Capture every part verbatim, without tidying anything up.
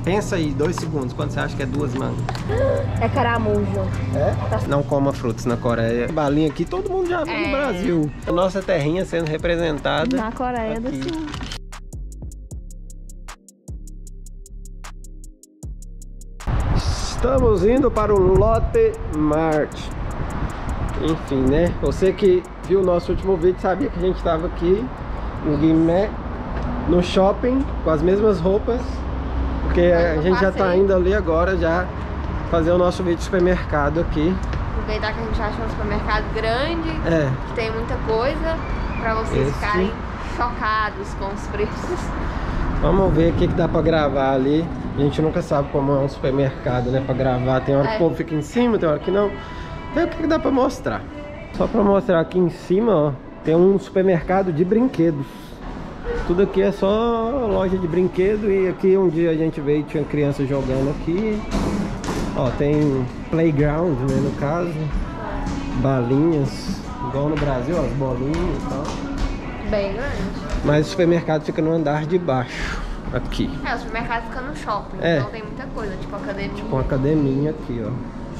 Pensa aí, dois segundos, quando você acha que é duas mangas? É caramujo. É? Não coma frutos na Coreia. Balinha aqui todo mundo já viu é. no Brasil. A nossa terrinha sendo representada na Coreia do aqui. Sul. Estamos indo para o Lotte Mart. Enfim, né? Você que viu o nosso último vídeo sabia que a gente estava aqui no Guimé, no shopping, com as mesmas roupas. Porque a gente já tá indo ali agora já fazer o nosso vídeo de supermercado aqui. Aproveitar que a gente acha um supermercado grande, é. que tem muita coisa, pra vocês Esse. ficarem chocados com os preços. Vamos ver o que, que dá pra gravar ali. A gente nunca sabe como é um supermercado, né? Pra gravar. Tem hora é. que o povo fica em cima, tem hora que não. Vê o que, que dá pra mostrar. Só pra mostrar aqui em cima, ó, tem um supermercado de brinquedos. Tudo aqui é só loja de brinquedo. E aqui um dia a gente veio e tinha criança jogando aqui. Ó, tem playground, né, no caso. Balinhas, igual no Brasil, ó, as bolinhas e tal. Bem grande. Mas o supermercado fica no andar de baixo, aqui. É, o supermercado fica no shopping, é. então tem muita coisa, tipo academia. Tipo uma academia aqui, ó.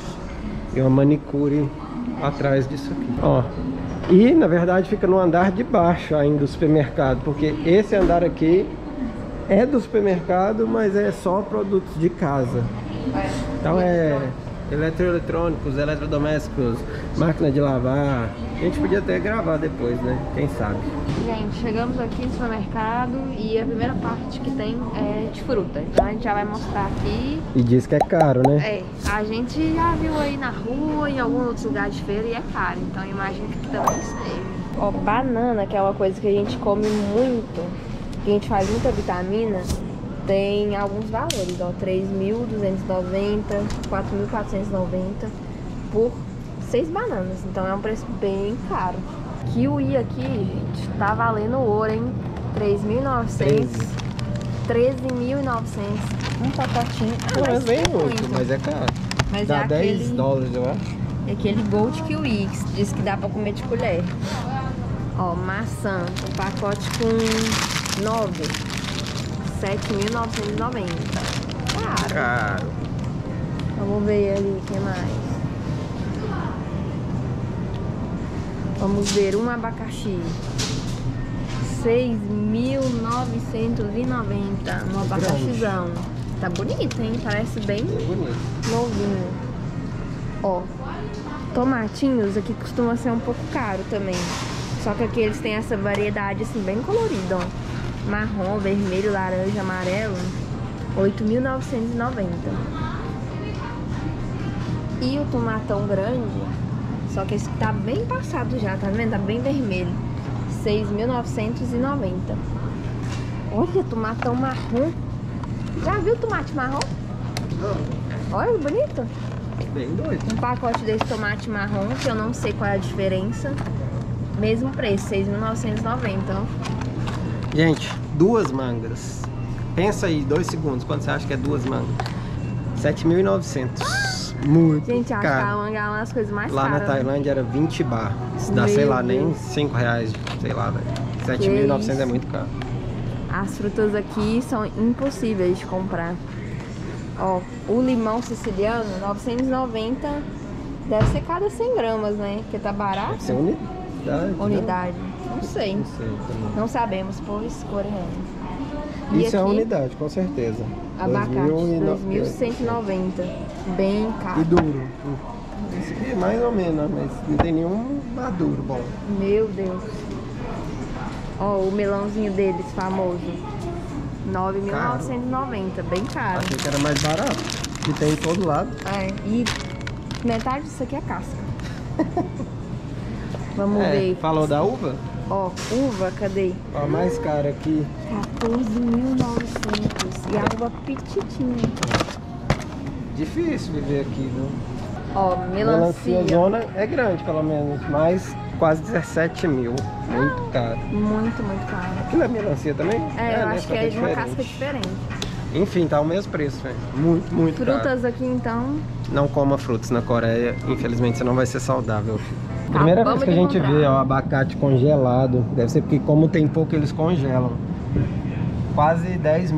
E uma manicure atrás disso aqui, ó. E, na verdade, fica no andar de baixo ainda do supermercado, porque esse andar aqui é do supermercado, mas é só produtos de casa. É. Então é eletroeletrônicos, eletrodomésticos, máquina de lavar. A gente podia até gravar depois, né? Quem sabe. Gente, chegamos aqui no supermercado e a primeira parte que tem é de fruta. Então a gente já vai mostrar aqui. E diz que é caro, né? É, a gente já viu aí na rua, em alguns outros lugares de feira e é caro. Então imagino que também esteja. Ó, banana, que é uma coisa que a gente come muito, que a gente faz muita vitamina, tem alguns valores, ó, três mil duzentos e noventa, quatro mil quatrocentos e noventa por seis bananas, então é um preço bem caro. Kiwi aqui, gente, tá valendo ouro, hein? três mil e novecentos, treze mil e novecentos, um pacotinho. Ah, não é mas bem tem muito, muito. mas é caro. Mas dá é dez aquele, dólares, eu acho. é aquele Gold Kiwi, que diz que dá pra comer de colher. Ó, maçã, um pacote com nove. sete mil novecentos e noventa. Caro. Caro. Vamos ver ali o que mais. Vamos ver um abacaxi. seis mil novecentos e noventa. Um abacaxizão. Tá bonito, hein? Parece bem bonito. Novinho. Ó. Tomatinhos aqui costuma ser um pouco caro também. Só que aqui eles têm essa variedade assim bem colorida, ó. Marrom, vermelho, laranja, amarelo, oito mil novecentos e noventa. E o tomatão grande, só que esse tá bem passado já, tá vendo? Tá bem vermelho, seis mil novecentos e noventa. Olha, tomatão marrom. Já viu tomate marrom? Não. Olha, bonito. Bem doido. Um pacote desse tomate marrom, que eu não sei qual é a diferença. Mesmo preço, seis mil novecentos e noventa. Gente, duas mangas. Pensa aí, dois segundos, quando você acha que é duas mangas? sete mil e novecentos. Muito Gente, acho que a caro. manga é uma das coisas mais Lá caras. na Tailândia era vinte bar. Isso dá, Meu sei lá, Deus. nem cinco reais, sei lá, velho. sete mil e novecentos é muito caro. As frutas aqui são impossíveis de comprar. Ó, o limão siciliano, novecentos e noventa. Deve ser cada cem gramas, né? Porque tá barato. Deve ser unidade. Unidade. Não sei. Não sei também. Não sabemos, pois coreano. Isso é a unidade, com certeza. Abacate, dois mil cento e noventa. Bem caro. E duro. Esse aqui é mais ou menos, mas não tem nenhum maduro bom. Meu Deus. Ó, o melãozinho deles, famoso. nove mil novecentos e noventa. Bem caro. Achei que era mais barato. Que tem em todo lado. É, e metade disso aqui é casca. Vamos é, ver. Falou da uva? Ó, uva, cadê? Ó, mais cara aqui. quatorze mil e novecentos. E a uva pititinha. Difícil viver aqui, viu? Ó, melancia. Melancia zona é grande, pelo menos, mas quase dezessete mil. Muito caro. Muito, muito caro. Aquilo é melancia também? É, eu né? acho Só que é de uma diferente. casca diferente. Enfim, tá o mesmo preço, velho. Muito, muito Frutas caro. aqui, então. Não coma frutas na Coreia, infelizmente você não vai ser saudável. Primeira vez que a gente vê, ó, abacate congelado. Deve ser porque como tem pouco eles congelam. Quase dez mil.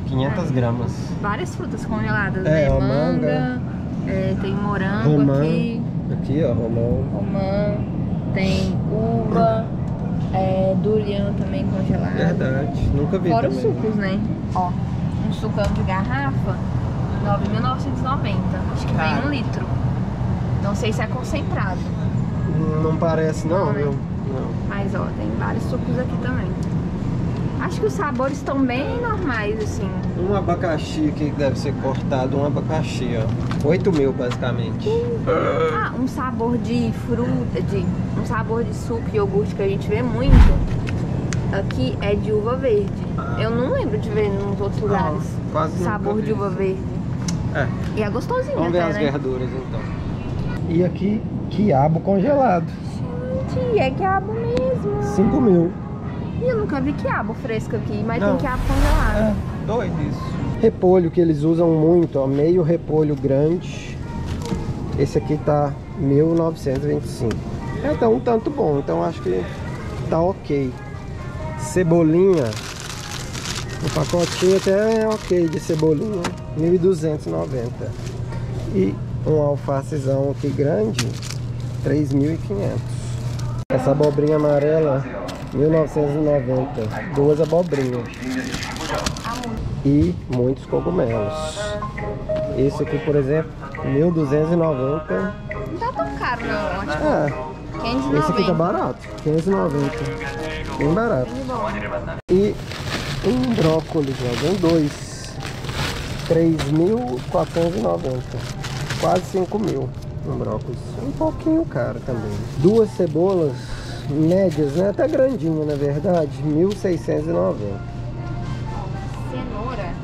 quinhentas gramas. Várias frutas congeladas, é, né? Ó, manga, manga. É, tem morango romã, aqui. Aqui, ó, romã. Romã. Tem uva. É, durian também congelado. Verdade, nunca vi Fora também. os sucos, né? Ó, um sucão de garrafa, nove mil novecentos e noventa. Acho que vem um litro. Não sei se é concentrado. Não parece não, Não, né? viu? Não. Mas ó, tem vários sucos aqui também. Acho que os sabores estão bem normais, assim. Um abacaxi aqui que deve ser cortado, um abacaxi, ó. oito mil basicamente. Ah, um sabor de fruta, de um sabor de suco e iogurte que a gente vê muito aqui é de uva verde. Ah. Eu não lembro de ver nos outros lugares. Não, quase sabor de uva verde. É. E é gostosinho. Vamos ver até, as né? verduras então. E aqui, quiabo congelado. Gente, é quiabo mesmo. cinco mil. E eu nunca vi quiabo fresco aqui, mas Não. tem quiabo congelado. É, doido isso. Repolho que eles usam muito, ó, meio repolho grande. Esse aqui tá mil novecentos e vinte e cinco. É, tá um tanto bom, então acho que tá ok. Cebolinha, o pacotinho até é ok de cebolinha, mil e duzentos e noventa. E um alfacezão aqui grande, três mil e quinhentos. Essa abobrinha amarela, mil novecentos e noventa. Duas abobrinhas. E muitos cogumelos. Esse aqui, por exemplo, mil duzentos e noventa. Não tá tão caro não, ó, tipo, É, quinhentos e noventa. esse aqui tá barato, quinhentos e noventa. Bem barato. Bem bom. E um brócolis, ó, vem dois. três mil quatrocentos e noventa. Quase cinco mil. Um brócolis. Um pouquinho caro também. Duas cebolas médias, né? Até grandinho, na verdade. mil seiscentos e noventa. Cenoura.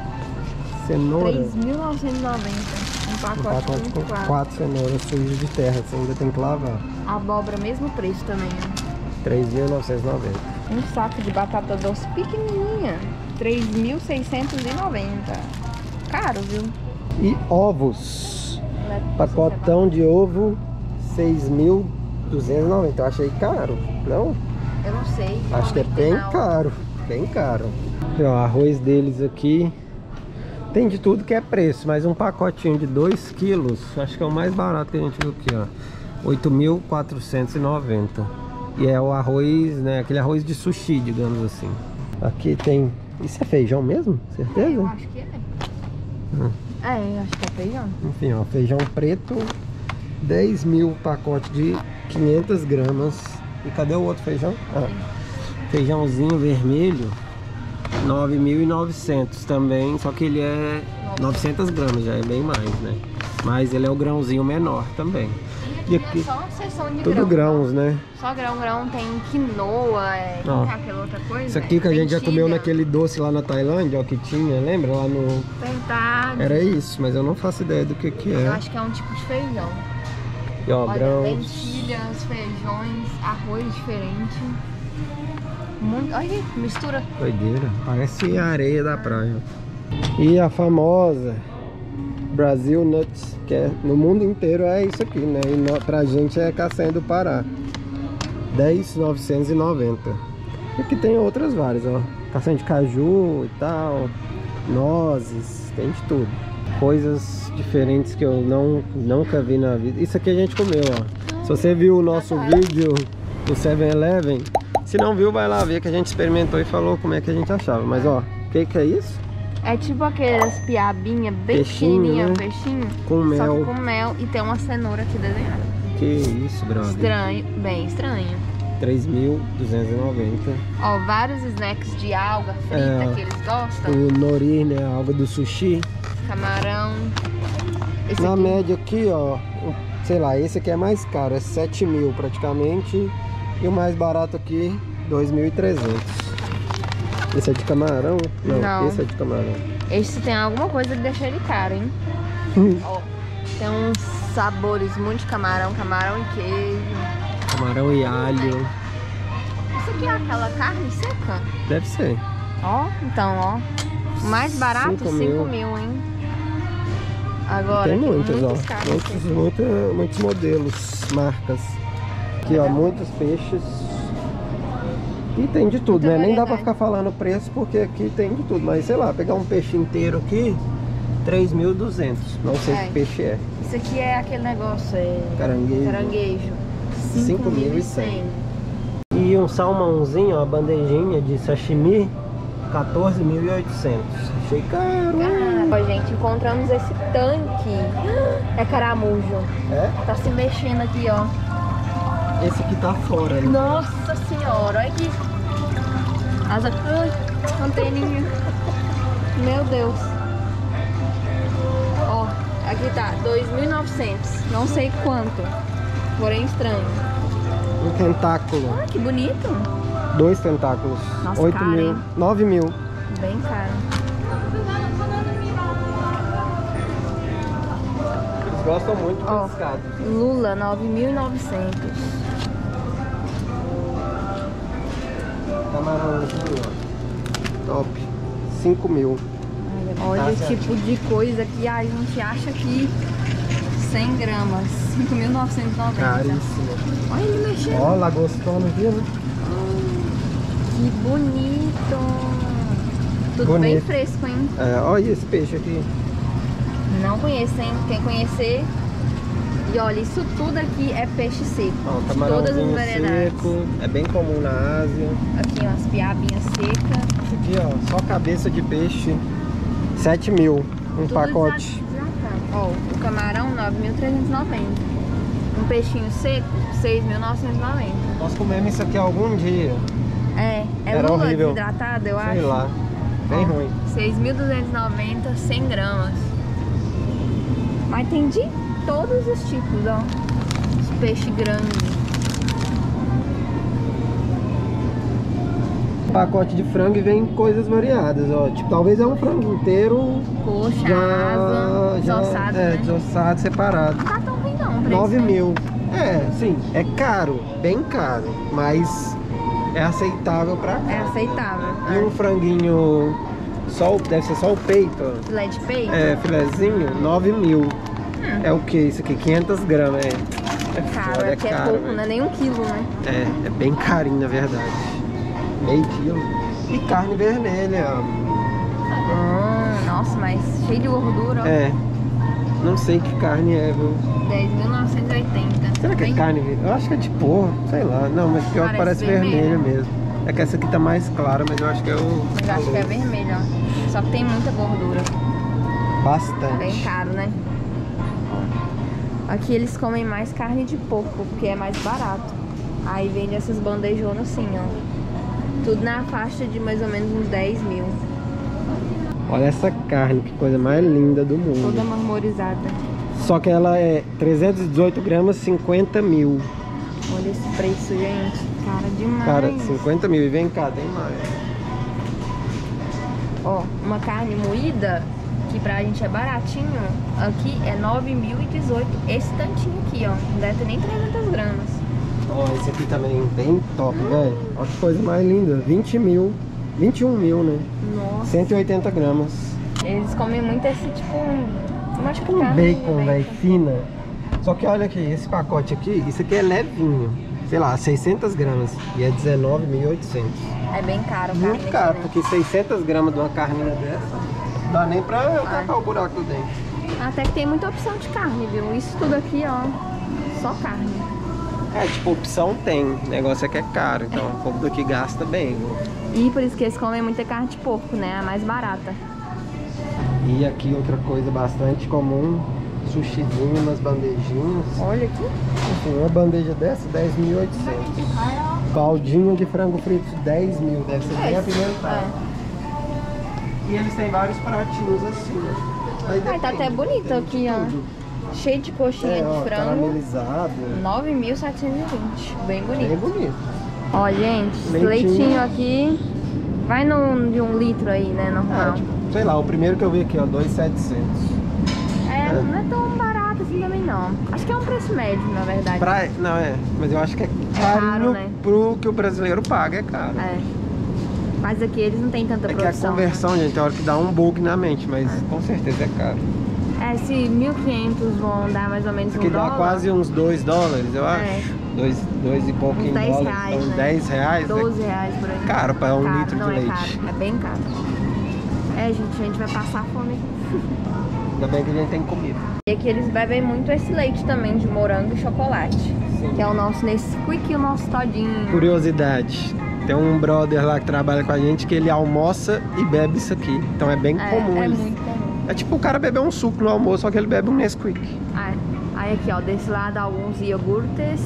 Cenoura. três mil novecentos e noventa. Um Um pacote, pacote muito com claro. quatro cenouras sujas de terra. Você ainda tem que lavar. Abóbora, mesmo preço também, né? três mil novecentos e noventa. Um saco de batata doce pequenininha. três mil seiscentos e noventa. Caro, viu? E ovos. Pacotão de ovo, seis mil duzentos e noventa. Eu achei caro, não? Eu não sei. Acho que é bem caro, bem caro. E, ó, arroz deles aqui. Tem de tudo que é preço, mas um pacotinho de dois quilos, acho que é o mais barato que a gente viu aqui, ó. oito mil quatrocentos e noventa. E é o arroz, né? Aquele arroz de sushi, digamos assim. Aqui tem... Isso é feijão mesmo? Certeza? Eu acho que é. Hum. É, acho que é feijão. Enfim, ó, feijão preto, dez mil pacote de quinhentas gramas. E cadê o outro feijão? Ah, feijãozinho vermelho, nove mil e novecentos também, só que ele é novecentas gramas, já é bem mais, né? Mas ele é o grãozinho menor também. E E aqui, aqui, é só uma seção de tudo grão. grãos, né? Só grão, grão tem quinoa, é... Ó, Qual é aquela outra coisa? Isso aqui que a gente já Lentilha. comeu naquele doce lá na Tailândia, ó, que tinha, lembra? Lá no... Verdade. Era isso, mas eu não faço ideia do que que Eu é. acho que é um tipo de feijão. E ó, Olha, grãos. lentilhas, feijões, arroz diferente. Muito... Olha, mistura. Doideira, parece a areia da praia. E a famosa Brasil Nuts, que é, no mundo inteiro é isso aqui, né? E no, pra gente é castanha do Pará. dez mil novecentos e noventa. E aqui tem outras várias, ó. Castanha de caju e tal, nozes, tem de tudo. Coisas diferentes que eu não, nunca vi na vida. Isso aqui a gente comeu, ó. Se você viu o nosso vídeo do seven eleven, se não viu, vai lá ver que a gente experimentou e falou como é que a gente achava. Mas ó, o que que é isso? É tipo aquelas piabinhas bem Peixinho, pequenininhas, né? peixinho. Com Só mel. que com mel e tem uma cenoura aqui desenhada. Que isso, brother. Estranho, bem estranho. três mil duzentos e noventa. Ó, vários snacks de alga frita É, que eles gostam. O nori, né? A alga do sushi. Camarão. Esse Na aqui. média aqui, ó, o- sei lá, esse aqui é mais caro, é sete mil praticamente. E o mais barato aqui, dois mil e trezentos. Esse é de camarão? Não, Não. esse é de camarão. Esse tem alguma coisa que deixa ele caro, hein? Ó, tem uns sabores muito de camarão, camarão e queijo. Camarão e alho. Isso aqui é aquela carne seca? Deve ser. Ó, então, ó. O mais barato, Cinco cinco mil. mil, hein? Agora, Tem aqui, muitos, ó. caras Muitos, aqui. muita, muitos modelos, marcas. Aqui, ó, muitos peixes. Aqui tem de tudo, Muita né? Nem dá variedade. pra ficar falando preço, porque aqui tem de tudo. Mas sei lá, pegar um peixe inteiro aqui, três mil e duzentos. Não sei É. que peixe é. Isso aqui é aquele negócio, é... Caranguejo. Caranguejo. cinco mil e cem. E um salmãozinho, ó, bandejinha de sashimi, quatorze mil e oitocentos. Achei caro. Ah, ó, gente, encontramos esse tanque. É caramujo. É? Tá se mexendo aqui, ó. Esse aqui tá fora, né? Nossa senhora, olha aqui. Asa. Ai, anteninha. Meu Deus. Ó, aqui tá, dois mil e novecentos. Não sei quanto. Porém estranho. Um tentáculo. Ah, que bonito. Dois tentáculos. Nossa, oito caro, mil. hein? nove mil. Bem caro. Eles gostam muito de Ó, pescado. Lula, nove mil e novecentos. Camarãozinho, ó. Top. cinco mil. Olha Tá o certo. tipo de coisa que a gente acha que cem gramas, cinco mil novecentos e noventa. Caríssimo. Olha ele mexendo. Ó, lagostona aqui, né? Que bonito. Tudo Bonito. bem fresco, hein? É, olha esse peixe aqui. Não conheço, hein? Quem conhecer. E olha, isso tudo aqui é peixe seco. Ó, de todas as camarãozinho variedades. seco. É bem comum na Ásia. Aqui, ó, as piabinhas secas. Esse aqui, ó, só cabeça de peixe. sete mil. Um Tudo pacote. desidratado. Ó, o camarão, nove mil trezentos e noventa. Um peixinho seco, seis mil novecentos e noventa. Nós comemos isso aqui algum dia. É, é Era lula horrível. desidratado, eu acho. Sei lá. Bem Ó, ruim. seis mil duzentos e noventa, cem gramas. Mas tem de todos os tipos, ó. Os peixes grandes. Pacote de frango e vem coisas variadas, ó. Tipo, talvez é um frango inteiro. Coxa, Já, asa, já desossado, é, né? desossado, separado. Não tá tão ruim não, o preço, nove né? mil. É, sim, é caro, bem caro, mas é aceitável pra cá. É aceitável. E um franguinho, só, o- deve ser só o peito, ó. Filé de peito? É, filezinho, nove mil. Hum. É o que isso aqui? quinhentas gramas, é. É Caro, foda, é é que é caro, pouco, velho. não é nem um quilo, né? É, é bem carinho, na verdade. Meio quilo. E carne vermelha, ó. Hum, nossa, mas cheio de gordura, ó. É, não sei que carne é, viu? dez mil novecentos e oitenta. Será que é Bem- carne? ver- Eu acho que é de porco, sei lá. Não, mas pior que Parece parece vermelho vermelho. mesmo. É que essa aqui tá mais clara, mas eu acho que é o... Mas eu acho que é vermelho, ó. Só que tem muita gordura. Bastante. Bem caro, né? Aqui eles comem mais carne de porco, porque é mais barato. Aí vende essas bandejonas assim, ó. Tudo na faixa de mais ou menos uns dez mil. Olha essa carne, que coisa mais linda do mundo. Toda marmorizada. Só que ela é trezentos e dezoito gramas, cinquenta mil. Olha esse preço, gente. Cara demais. Cara, cinquenta mil. E vem cá, tem mais. Ó, uma carne moída, que pra gente é baratinho, aqui é nove mil e dezoito. Esse tantinho aqui, ó. Não deve ter nem trezentas gramas. Ó, esse aqui também bem top, velho. Olha que coisa mais linda. vinte mil. vinte e um mil, né? Nossa. cento e oitenta gramas. Eles comem muito esse tipo. Uma Tipo um carne de bacon, velho, fina. Só que olha aqui, esse pacote aqui, isso aqui é levinho. Sei lá, seiscentas gramas. E é dezenove mil e oitocentos. É bem caro, carne Muito aqui, caro, né? porque seiscentas gramas de uma carninha dessa, não dá nem pra eu tapar o buraco do dente. Até que tem muita opção de carne, viu? Isso tudo aqui, ó, só carne. É, tipo, opção tem. O negócio é que é caro, então o povo daqui gasta bem. E por isso que eles comem muita carne de porco, né? A mais barata. E aqui outra coisa bastante comum, sushizinho nas bandejinhas. Olha aqui. Enfim, uma bandeja dessa, dez mil e oitocentos. Baldinho de frango frito, dez mil, deve ser bem apimentado. E eles têm vários pratinhos assim, ó. Aí Ai, tá depende, até bonito tem aqui, de ó. tudo. Cheio de coxinha É, ó, de frango. caramelizado. nove mil setecentos e vinte. Bem bonito. Bem bonito. Ó, gente, esse Leitinho. leitinho aqui vai no, de um litro aí, né? Ah, Normal. tipo, sei lá, o primeiro que eu vi aqui, ó, dois mil e setecentos. É, é. não é tão barato assim também não. Acho que é um preço médio, na verdade. Pra... Não, é, mas eu acho que é caro, carinho né? pro que o brasileiro paga, é caro. É. Mas aqui eles não tem tanta É que a produção. conversão, gente, tem hora que dá um bug na mente, mas com certeza é caro. Né? É, se mil e quinhentos vão dar mais ou menos um Porque dá dólar. quase uns dois dólares, eu acho. É, Dois, dois e pouquinho dez dólares. reais, Então, né? dez reais. doze reais por aí. Caro para um caro, litro não de é leite. Caro, é bem caro. É, gente, a gente vai passar fome aqui. Ainda bem que a gente tem comida. E aqui eles bebem muito esse leite também de morango e chocolate. Sim. Que é o nosso Nesquik e o nosso todinho. Curiosidade. Tem um brother lá que trabalha com a gente que ele almoça e bebe isso aqui. Então é bem É, comum. é eles... muito comum. É tipo o cara beber um suco no almoço, só que ele bebe um Nesquik. Ah, aí aqui, ó, desse lado alguns iogurtes.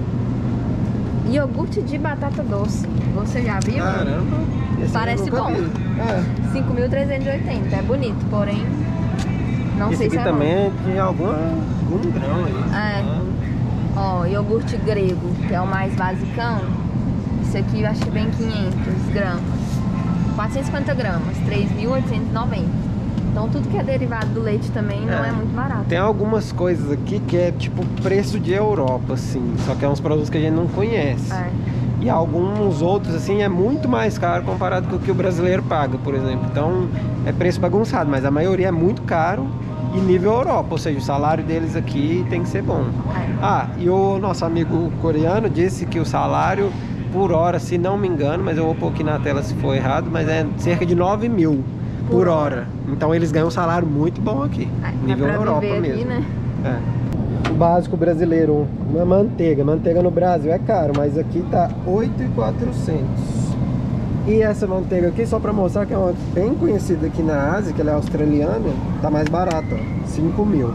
Iogurte de batata doce. Você já viu? Caramba. Esse Parece eu nunca bom. vi. É. cinco mil trezentos e oitenta. É bonito, porém não Esse sei aqui se é também bom. é de alguma, algum grão aí. É. Ó, iogurte grego, que é o mais basicão. Isso aqui eu acho que vem quinhentos gramas. quatrocentos e cinquenta gramas, três mil oitocentos e noventa. Então tudo que é derivado do leite também não é, É. muito barato. Tem algumas coisas aqui que é tipo preço de Europa, assim. Só que é uns produtos que a gente não conhece. É. E alguns outros, assim, é muito mais caro comparado com o que o brasileiro paga, por exemplo. Então, é preço bagunçado, mas a maioria é muito caro e nível Europa. Ou seja, o salário deles aqui tem que ser bom. É. Ah, e o nosso amigo coreano disse que o salário por hora, se não me engano, mas eu vou pôr aqui na tela se for errado, mas é cerca de nove mil por, por hora. hora. Então, eles ganham um salário muito bom aqui. É, nível pra Europa viver mesmo. aqui, né? É. O básico brasileiro, uma manteiga. Manteiga no Brasil é caro, mas aqui tá oito mil e quatrocentos. E essa manteiga aqui, só pra mostrar que é uma bem conhecida aqui na Ásia, que ela é australiana, tá mais barata, ó, cinco mil.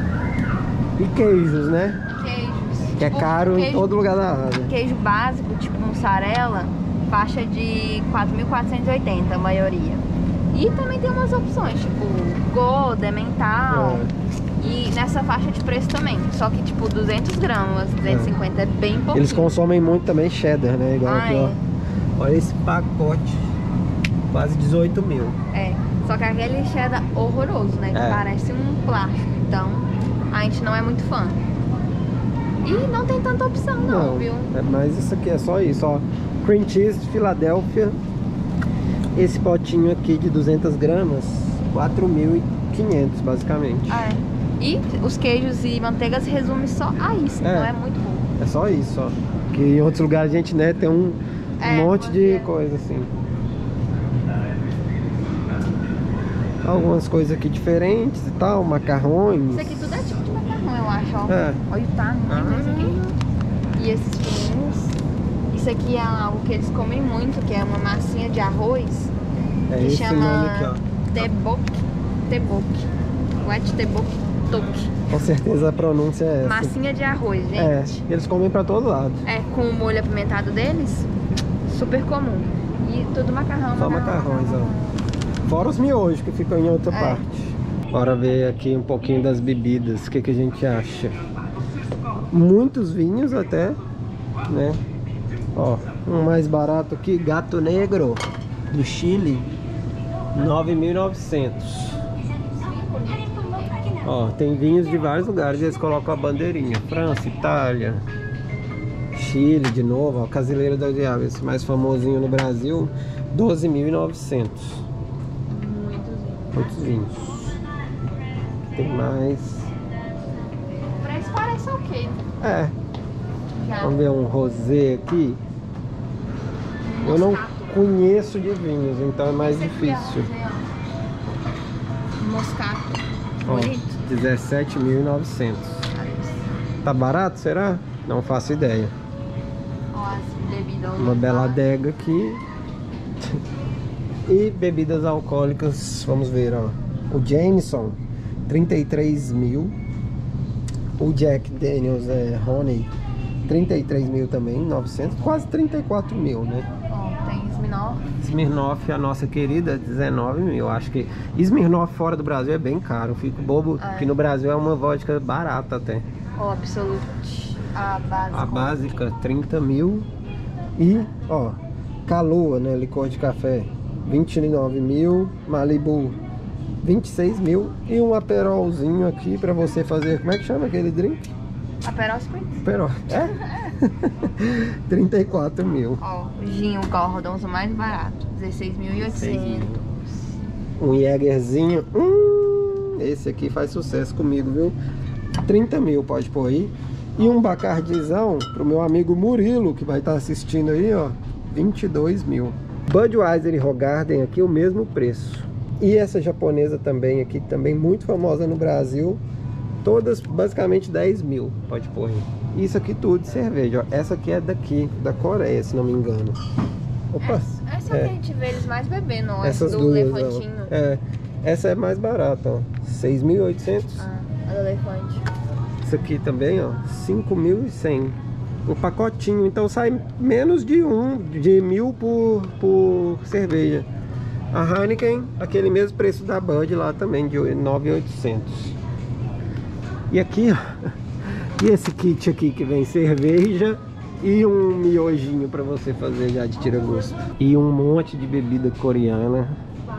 E queijos, né? Queijos. Que é Tipo, caro queijo, em todo lugar da Ásia. Queijo básico, tipo mussarela, faixa de quatro mil quatrocentos e oitenta, a maioria. E também tem umas opções, tipo Gouda, Emmental. É. E nessa faixa de preço também. Só que tipo duzentos gramas, duzentos e cinquenta é, é bem pouquinho. Eles consomem muito também cheddar, né? Igual ah, aqui, é. ó. Olha esse pacote. Quase dezoito mil. É. Só que aquele cheddar horroroso, né? Que É. parece um plástico. Então a gente não é muito fã. E não tem tanta opção não, Não, viu? é mais isso aqui, é só isso, ó. Cream cheese de Filadélfia. Esse potinho aqui de duzentas gramas, quatro mil e quinhentos basicamente. Ah, é. E os queijos e manteigas resumem só a isso, É. então é muito bom. É só isso, ó. Que em outros lugares a gente, né, tem um, um É, monte de porque- coisa assim. Algumas coisas aqui diferentes e tal, macarrões. Isso aqui tudo é tipo de macarrão, eu acho, ó. É. Olha o tamanho desse aqui. E esses fininhos. Isso aqui é algo que eles comem muito, que é uma massinha de arroz. É que esse chama nome aqui, ó. tebok. Tebok. Wet tebok tok. Com certeza a pronúncia é essa. Massinha de arroz, É, gente. eles comem pra todo lado. É, com o molho apimentado deles, super comum. E tudo macarrão, Só macarrão, macarrões, macarrão. ó. Fora os miojos que ficam em outra É. parte. Bora ver aqui um pouquinho das bebidas. O que, que a gente acha? Muitos vinhos até, né? Ó, um mais barato aqui, Gato Negro, do Chile, nove mil e novecentos. Ó, tem vinhos de vários lugares, eles colocam a bandeirinha. França, Itália, Chile de novo, ó, Casileiro do Diabo, esse mais famosinho no Brasil, doze mil e novecentos. Muitos vinhos. Tem mais. O preço parece ok. É, Já. vamos ver um rosé aqui. Eu não Moscato. conheço de vinhos, então é mais Esse aqui, ó, difícil. rosé, ó. Moscato. Ó, Bonito. dezessete mil e novecentos. Tá barato, será? Não faço ideia. Ó, as bebidas. Uma bela adega aqui. E bebidas alcoólicas, vamos ver, ó. O Jameson, trinta e três mil. O Jack Daniels é Honey, trinta e três mil também, novecentos, quase trinta e quatro mil, né? Ó, tem Smirnoff. Smirnoff, a nossa querida, dezenove mil. Acho que Smirnoff fora do Brasil é bem caro. Eu fico bobo, É. que no Brasil é uma vodka barata até. Ó, Absolute. A básica. A básica, trinta mil. E, ó, Kahlua, né? Licor de café, vinte e nove mil. Malibu, vinte e seis mil. E um aperolzinho aqui pra você fazer. Como é que chama aquele drink? Aperol Spritz. Aperol. É? trinta e quatro mil. Ó, o Gin, o Gordons, o mais barato. dezesseis mil e oitocentos. Um Jägerzinho. Hum, esse aqui faz sucesso comigo, viu? trinta mil pode pôr aí. E um Bacardizão pro meu amigo Murilo, que vai estar assistindo aí, ó, vinte e dois mil. Budweiser e Hoegaarden aqui o mesmo preço. E essa japonesa também aqui, também muito famosa no Brasil, todas basicamente dez mil, pode pôr aí. Isso aqui tudo de cerveja, ó. Essa aqui é daqui, da Coreia, se não me engano. Opa! Essa, essa é. que a gente vê eles mais bebendo, ó. Essas do duas, elefantinho. Ó. É, essa é mais barata, ó, seis mil e oitocentos. Ah, a do elefante. Isso aqui também, ó, cinco mil e cem. Um pacotinho, então sai menos de um, de mil por, por cerveja. A Heineken, aquele mesmo preço da Bud lá também, de nove mil e oitocentos. E aqui, ó, e esse kit aqui que vem cerveja e um miojinho pra você fazer já de tira-gosto. E um monte de bebida coreana.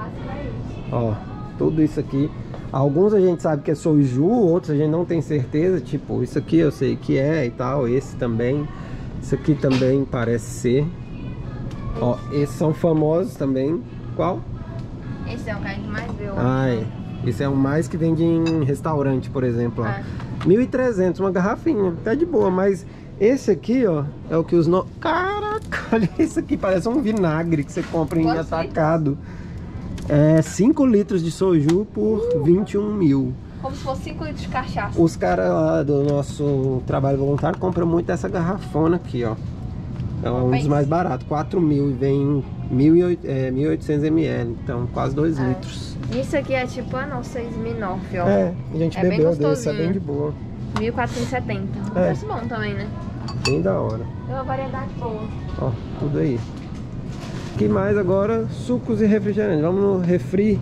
Ó, tudo isso aqui. Alguns a gente sabe que é soju, outros a gente não tem certeza. Tipo, isso aqui eu sei que é e tal. Esse também. Isso aqui também parece ser. Ó, esses são famosos também. Qual? Esse é o que a gente mais vê hoje. Ah, é. Esse é o mais que vende em restaurante, por exemplo, ó. Ah. mil e trezentos, uma garrafinha, tá de boa, mas esse aqui, ó, é o que os no... Caraca, olha isso aqui, parece um vinagre que você compra em Pode atacado. É cinco litros de soju por uh. vinte e um mil. Como se fosse cinco litros de cachaça. Os caras lá do nosso trabalho voluntário compram muito essa garrafona aqui, ó. É um dos mais baratos, quatro mil, e vem mil e oitocentos mililitros, então quase dois é. litros. Isso aqui é tipo, ah não, seis mil e nove, ó. É, a gente é bebeu desse, é bem de boa. mil quatrocentos e setenta, um é. preço bom também, né? Bem da hora. É uma variedade boa. Ó, tudo aí. Que mais agora? Sucos e refrigerantes. Vamos no refri.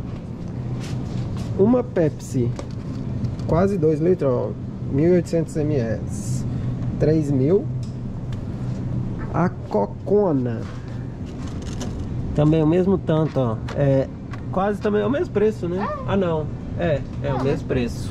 Uma Pepsi, quase dois litros, ó, mil e oitocentos mililitros, três mil. A Cocona também o mesmo tanto, ó. É quase também é o mesmo preço, né? É. Ah, não. É, é não, o mesmo preço.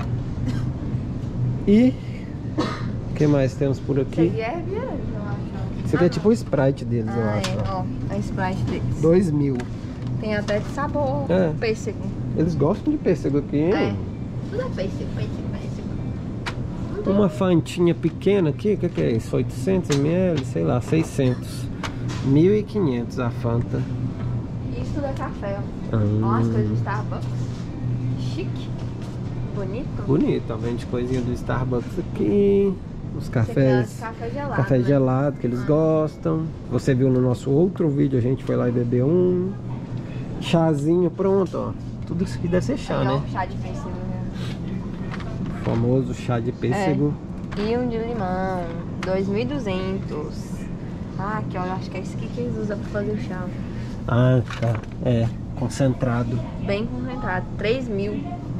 E o que mais temos por aqui? Isso aqui é refrigerante, eu acho. Isso aqui ah, é tipo o Sprite deles, ah, eu acho. É, ó, a Sprite deles. dois mil. Tem até de sabor é. pêssego. Eles gostam de pêssego aqui, hein? É. Tudo é pêssego, pêssego, pêssego. Uma fantinha pequena aqui, o que, que é isso? oitocentos mililitros, sei lá, seiscentos. mil e quinhentos a Fanta. Isso tudo é café, ó. Hum. Ó, as coisas do Starbucks. Chique. Bonito. Bonito, ó. Vende coisinha do Starbucks aqui. Os cafés. Café gelado. Café né? gelado que eles ah. gostam. Você viu no nosso outro vídeo, a gente foi lá e bebeu um. Chazinho pronto, ó. Tudo isso aqui deve ser chá, Aí, né? Ó, chá de pêssego, né? O famoso chá de pêssego. É. E um de limão. dois mil e duzentos. Ah, aqui, ó. Eu acho que é esse aqui que eles usam pra fazer o chá. Ah, tá. É. Concentrado. Bem concentrado. três mil.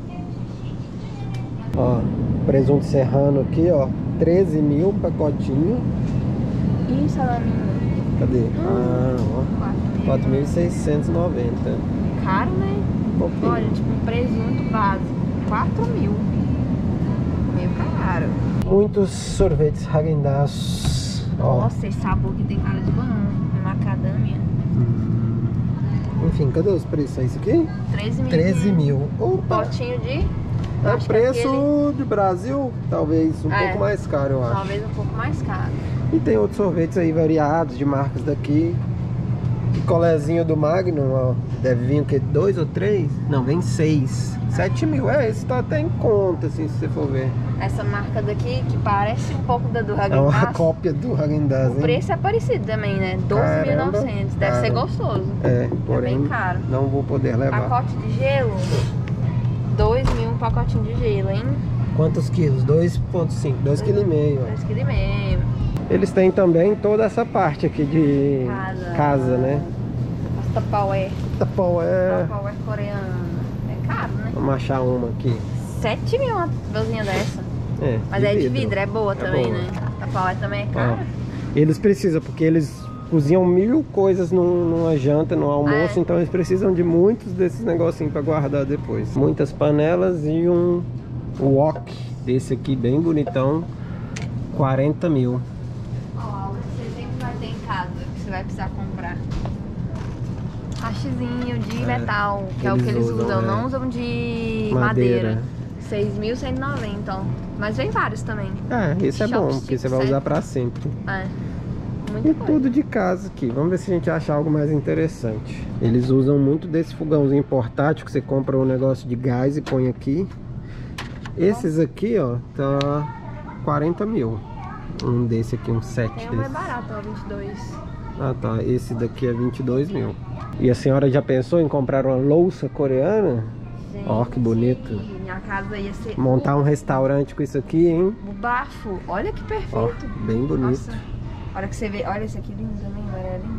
Ó, presunto serrano aqui, ó. treze mil pacotinho. E salaminho? Cadê? Hum, ah, ó. quatro mil e seiscentos e noventa. Caro, né? Um pouquinho. Olha, tipo um presunto básico. quatro mil. Meio caro. Muitos sorvetes Häagen-Dazs. Nossa, esse sabor que tem cara de banana. Macadâmia. Hum. Enfim, cadê os preços? É isso aqui? treze mil. treze mil. Opa. Potinho de... É o preço aquele... de Brasil, talvez um é, pouco mais caro, eu acho. Talvez um pouco mais caro. E tem outros sorvetes aí variados, de marcas daqui. Picolézinho do Magnum, ó. Deve vir o quê? Dois ou três? Não, vem seis. Sete mil. É, esse tá até em conta, assim, se você for ver. Essa marca daqui, que parece um pouco da do Häagen-Dazs. É uma cópia do Häagen-Dazs, hein? O preço é parecido também, né? doze mil e novecentos. Deve ser gostoso. É, porém, é bem caro. Não vou poder levar. Pacote de gelo, dois mil um pacotinho de gelo, hein? Quantos quilos? dois vírgula cinco, dois vírgula cinco quilos. dois vírgula cinco. Eles têm também toda essa parte aqui de casa, casa né? As Tupperware. Tupperware. Tupperware coreana. É caro, né? Vamos achar uma aqui. sete mil uma bolsinha dessa. É, mas de é de vidro. vidro, é boa é também, boa. né? A Tupperware também é cara. Ó, eles precisam, porque eles cozinham mil coisas num, numa janta, no almoço, é. Então eles precisam de muitos desses negocinhos para guardar depois. Muitas panelas e um wok desse aqui bem bonitão, quarenta mil. Ó, você sempre vai ter em casa, que você vai precisar comprar. Hastezinho de É, metal, que é o que eles usam, usam é. não usam de Madeira. madeira. seis mil cento e noventa, então. Mas vem vários também. É, esse é bom, porque você vai usar pra sempre. É. Muita E coisa. tudo de casa aqui. Vamos ver se a gente acha algo mais interessante. Eles usam muito desse fogãozinho portátil que você compra um negócio de gás e põe aqui. Esses aqui, ó, tá quarenta mil. Um desse aqui, um sete Tem um desse. mais barato, ó, vinte e dois. Ah, tá. Esse daqui é vinte e dois mil. E a senhora já pensou em comprar uma louça coreana? Gente, Ó, que bonito. Minha casa ia ser... Montar um restaurante com isso aqui, hein? O bafo. Olha que Ó, perfeito. bem bonito. Nossa. Olha que você vê. Olha esse aqui lindo também, amarelinho.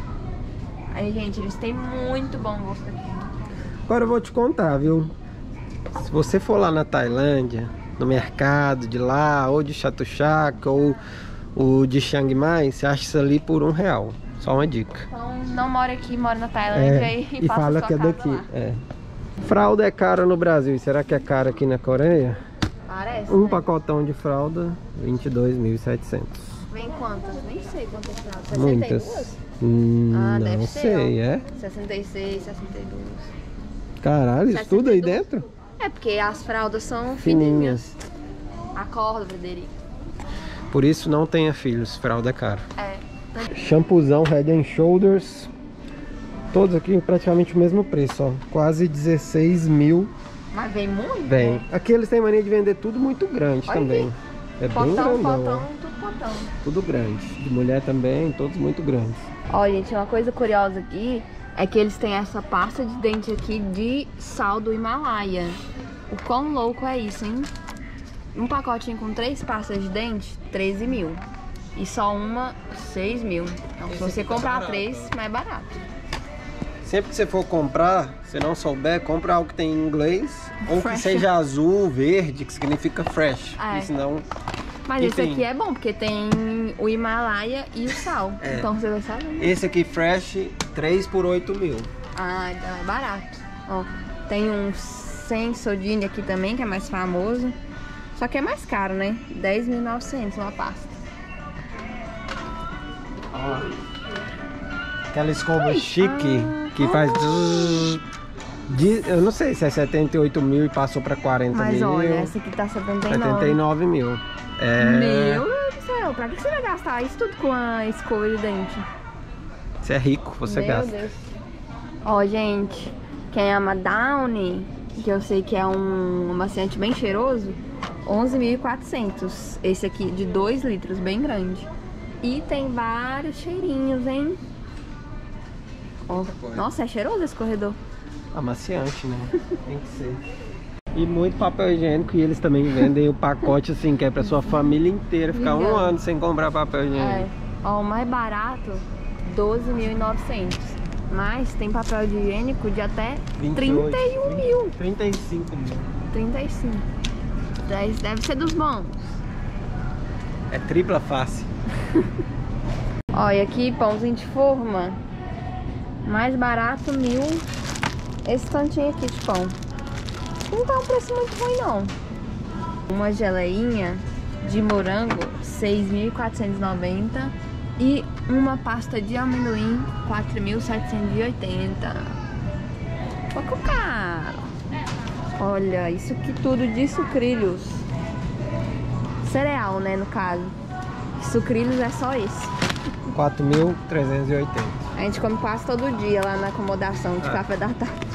Aí, gente, eles têm muito bom gosto aqui. Agora eu vou te contar, viu? Se você for lá na Tailândia, no mercado de lá, ou de Chatuchak, ou o de Chiang Mai, você acha isso ali por um real. Só uma dica. Então, não mora aqui, mora na Tailândia É, e, e faça fala sua que é casa daqui. lá. É. Fralda é cara no Brasil. Será que é cara aqui na Coreia? Parece, Um né? pacotão de fralda, vinte e dois mil e setecentos. Vem quantas? Nem sei quantas fraldas. Muitas. sessenta e duas? Hum, Ah, não deve ser, sei, ó. é? sessenta e seis, sessenta e duas. Caralho, isso tudo aí sessenta e dois. dentro? É, porque as fraldas são Fininhas. fininhas. Acorda, Frederico. Por isso não tenha filhos, fralda é caro. É. Shampuzão Head and Shoulders. Todos aqui praticamente o mesmo preço, ó. Quase dezesseis mil. Mas vem muito? Vem. Né? Aqui eles têm mania de vender tudo muito grande. Olha também. aqui. É bem Potão, grandão, potão, ó. tudo potão. Tudo grande. De mulher também, todos muito grandes. Ó, gente, uma coisa curiosa aqui é que eles têm essa pasta de dente aqui de sal do Himalaia. O quão louco é isso, hein? Um pacotinho com três pastas de dente, treze mil. E só uma, seis mil. Então, se você comprar três, mais barato. Sempre que você for comprar, se não souber, compra algo que tem em inglês. Ou que Fresh. seja azul, verde, que significa fresh. É. E senão... Mas esse Enfim. aqui é bom, porque tem o Himalaia e o sal. É. Então você vai saber. Esse aqui fresh, três por oito mil. Ah, então é barato. Ó, tem um Sensodyne aqui também, que é mais famoso. Só que é mais caro, né? dez mil e novecentos uma pasta. Ó. Aquela escova Ai, chique ah, que faz... zzz, de- eu não sei se é setenta e oito mil e passou para quarenta Mas mil. olha, essa aqui tá setenta e nove. setenta e nove mil. É... Meu Deus do céu, pra que você vai gastar isso tudo com a escova de dente? Você é rico, você Meu gasta. Deus. Ó, gente, quem ama Downy, que eu sei que é um amaciante bem cheiroso, onze mil e quatrocentos. Esse aqui de dois litros, bem grande. E tem vários cheirinhos, hein? Ó, nossa, é cheiroso esse corredor. Amaciante, né? Tem que ser. E muito papel higiênico, e eles também vendem o pacote assim, que é pra sua família inteira ficar um Legal. ano sem comprar papel É. higiênico. Ó, o mais barato, doze mil e novecentos. Mas tem papel higiênico de até vinte e trinta e um oito, mil. trinta e cinco mil. trinta e cinco. dez deve ser dos bons. É tripla face. Olha aqui, pãozinho de forma. Mais barato, mil. Esse tantinho aqui de pão. Não tá um preço muito ruim, não. Uma geleinha de morango, seis mil e quatrocentos e noventa. E uma pasta de amendoim, quatro mil setecentos e oitenta. Pouco caro. Olha, isso aqui tudo de sucrilhos. Cereal, né, no caso. Sucrilhos é só esse. quatro mil trezentos e oitenta. A gente come quase todo dia lá na acomodação de É. café da tarde.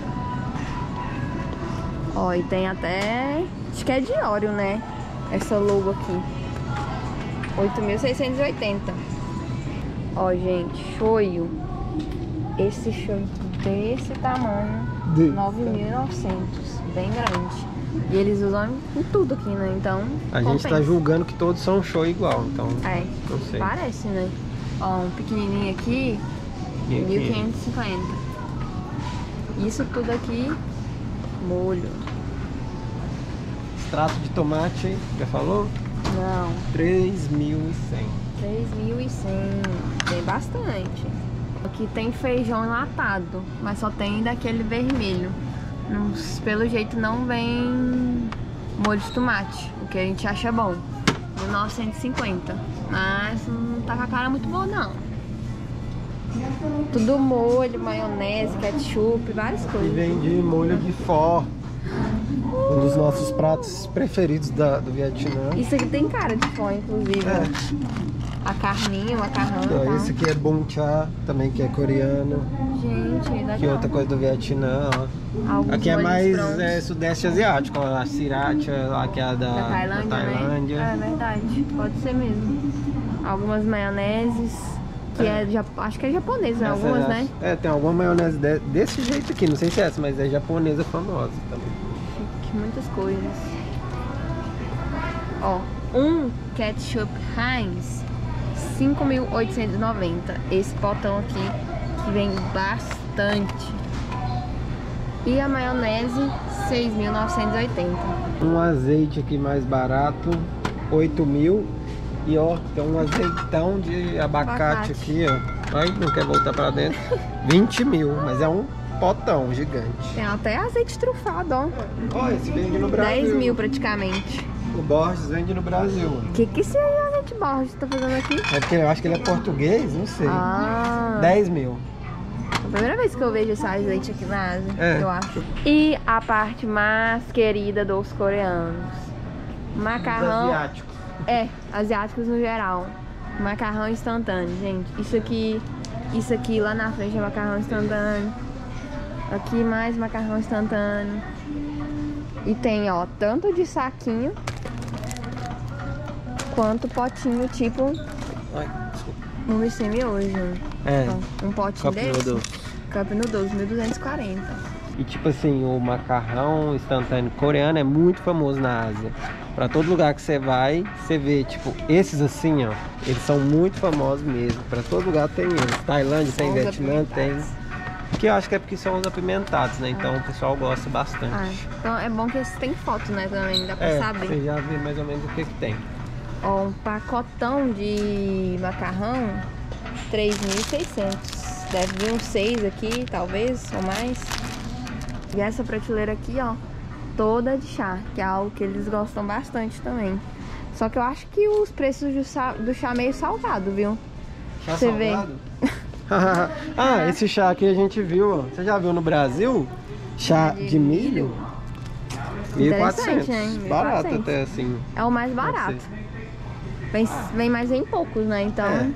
Ó, e tem até... acho que é de óleo, né? Essa logo aqui. oito mil seiscentos e oitenta. Ó, gente, shoyu. Esse shoyu desse tamanho, De- nove mil e novecentos. Bem grande. E eles usam em tudo aqui, né? Então, A gente tá compensa. julgando que todos são show igual, então É, não sei. parece, né? Ó, um pequenininho aqui, E mil aqui? quinhentos e cinquenta. Isso tudo aqui, molho. Extrato de tomate, já falou? Não, três mil e cem. três mil e cem. Tem bastante. Aqui tem feijão enlatado, mas só tem daquele vermelho. Não- pelo jeito não vem molho de tomate, o que a gente acha bom. mil novecentos e cinquenta. Mas não tá com a cara muito boa, não. Tudo molho, maionese, ketchup, várias E coisas. vem de molho de fó. Um dos dos nossos pratos preferidos da, do Vietnã. Isso aqui tem cara de fome, inclusive. É. A carninha, o macarrão e Ó, tal. esse aqui é bun cha, também que é coreano. Gente, legal. Que outra coisa do Vietnã, ó. Alguns Aqui é molhos mais prontos. é, sudeste asiático, ó, a sriracha, lá que é a da, Da Tailândia, da Tailândia. né? É verdade, pode ser mesmo. Algumas maioneses, que é, ja- acho que é japonesa, Essa algumas, é, né? É, tem alguma maionese de- desse jeito aqui, não sei se é essa, mas é japonesa famosa também. Chique, muitas coisas. Ó, um ketchup Heinz, cinco mil oitocentos e noventa. Esse potão aqui, que vem bastante. E a maionese, seis mil novecentos e oitenta. Um azeite aqui mais barato, oito mil. E ó, tem um azeitão de abacate, Abacate. aqui, ó. Ai, não quer voltar pra dentro. vinte mil, mas é um potão gigante. Tem até azeite trufado, ó. Ó, esse vende no Brasil. dez mil praticamente. O Borges vende no Brasil. O que que esse azeite Borges tá fazendo aqui? É porque eu acho que ele é português, não sei. Ah, dez mil. é a primeira vez que eu vejo esse azeite aqui na Ásia, É. eu acho. E a parte mais querida dos coreanos. Macarrão. Asiáticos. É, asiáticos no geral. Macarrão instantâneo, gente. Isso aqui, isso aqui lá na frente é macarrão instantâneo. Aqui mais macarrão instantâneo. E tem, ó, tanto de saquinho quanto potinho, tipo Ai, desculpa. no V C hoje. É, Um potinho Cup desse. noodles. Cup Noodles, mil duzentos e quarenta. E tipo assim, o macarrão instantâneo coreano é muito famoso na Ásia. Pra todo lugar que você vai, você vê, tipo, esses assim, ó, eles são muito famosos mesmo. Pra todo lugar tem eles. Tailândia tem, São os Vietnã tem. apimentados. Que eu acho que é porque são os apimentados, né? Então o pessoal gosta bastante. Ah, então é bom que esse tem foto, né, também, dá pra É, saber. você já vê mais ou menos o que que tem. Ó, um pacotão de macarrão, três mil e seiscentos. Deve vir uns seis aqui, talvez, ou mais. E essa prateleira aqui, ó, toda de chá, que é algo que eles gostam bastante também. Só que eu acho que os preços do chá, do chá meio salgado, viu? Chá Você vê. salgado? Ah, esse chá aqui a gente viu, ó. Você já viu no Brasil? Chá de milho? mil e quatrocentos. Interessante, né? mil e Barato quatrocentos. até assim. É o mais barato. Vem, vem mais em poucos, né? Então, É.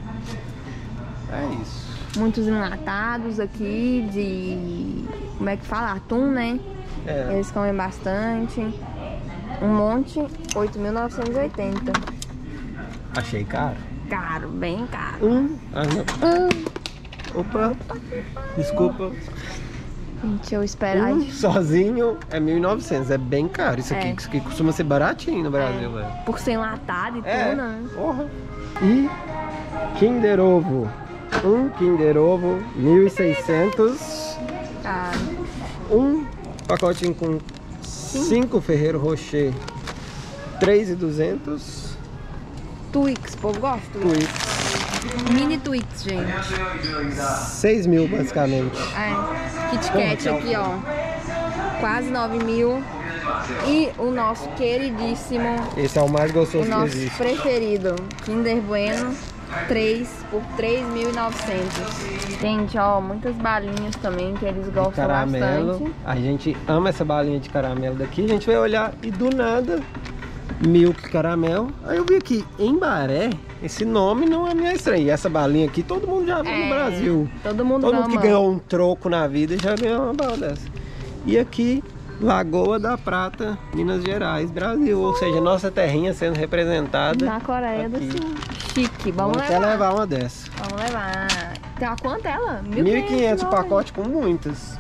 É isso. muitos enlatados aqui de... Como é que fala? Atum, né? É. Eles comem bastante. Um monte, oito mil novecentos e oitenta. Achei caro. Caro, bem caro. Um. Ah, não. Opa. Desculpa. Gente, eu espero... Um Ai, sozinho é mil e novecentos. É bem caro. Isso aqui, É. isso aqui costuma ser baratinho no Brasil, velho. por ser enlatado e É. tudo, né? Porra. E Kinder Ovo. Um Kinder Ovo, mil e seiscentos. Caro. Um pacotinho com cinco Ferreiro Rocher, três mil e duzentos. Twix, o povo gosta? Twix, Mini Twix, gente. seis mil basicamente. É. Kit Kat aqui, ó. Quase nove mil. E o nosso queridíssimo, Esse é o mais o gostoso que nosso existe. preferido, Kinder Bueno, três por três mil e novecentos. Gente, ó, muitas balinhas também que eles gostam Caramelo. bastante. A gente ama essa balinha de caramelo daqui. A gente vai olhar e do nada, Milk Caramel. Aí eu vi aqui, em Baré, esse nome não é minha estranha. E essa balinha aqui, todo mundo já viu É, no Brasil. Todo mundo Todo ama. mundo que ganhou um troco na vida já ganhou uma bala dessa. E aqui, Lagoa da Prata, Minas Gerais, Brasil. Ou seja, nossa terrinha sendo representada. Na Coreia do aqui. Sul. Chique, vamos, Vamos até levar. levar uma dessa. Vamos levar. Tem uma quanto ela? mil e quinhentos o dólares. pacote com muitas.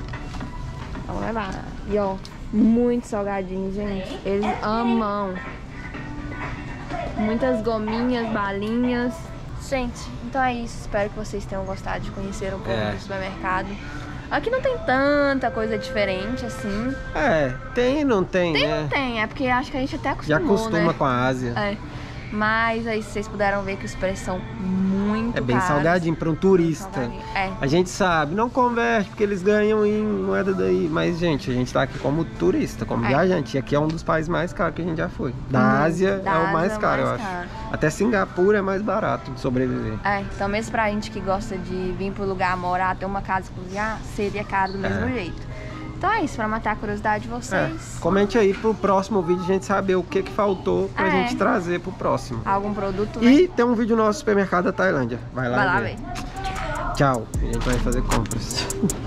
Vamos levar. E ó, muito salgadinho, gente. Eles amam. Muitas gominhas, balinhas. Gente, então é isso. Espero que vocês tenham gostado de conhecer um pouco É. do supermercado. Aqui não tem tanta coisa diferente assim. É, tem e não tem, Tem, né? não tem, é porque acho que a gente até Já acostumou, acostuma né? com a Ásia. É. Mas aí vocês puderam ver que os preços são muito É bem caros. salgadinho para um turista. Salgadinho. É. A gente sabe, não converte porque eles ganham em moeda daí. Mas, gente, a gente tá aqui como turista, como É. viajante. E aqui é um dos países mais caros que a gente já foi. Da Uhum. Ásia Da é o Ásia mais é o caro, mais eu acho. caro. Até Singapura é mais barato de sobreviver. É, então mesmo pra gente que gosta de vir pro lugar morar, ter uma casa e cozinhar, seria caro do mesmo É. jeito. Então é isso, pra matar a curiosidade de vocês. É. Comente aí pro próximo vídeo a gente saber o que que faltou pra É. gente trazer pro próximo. Algum produto, né? E tem um vídeo no nosso supermercado da Tailândia. Vai lá, Vai lá ver. ver. Tchau. A gente vai fazer compras.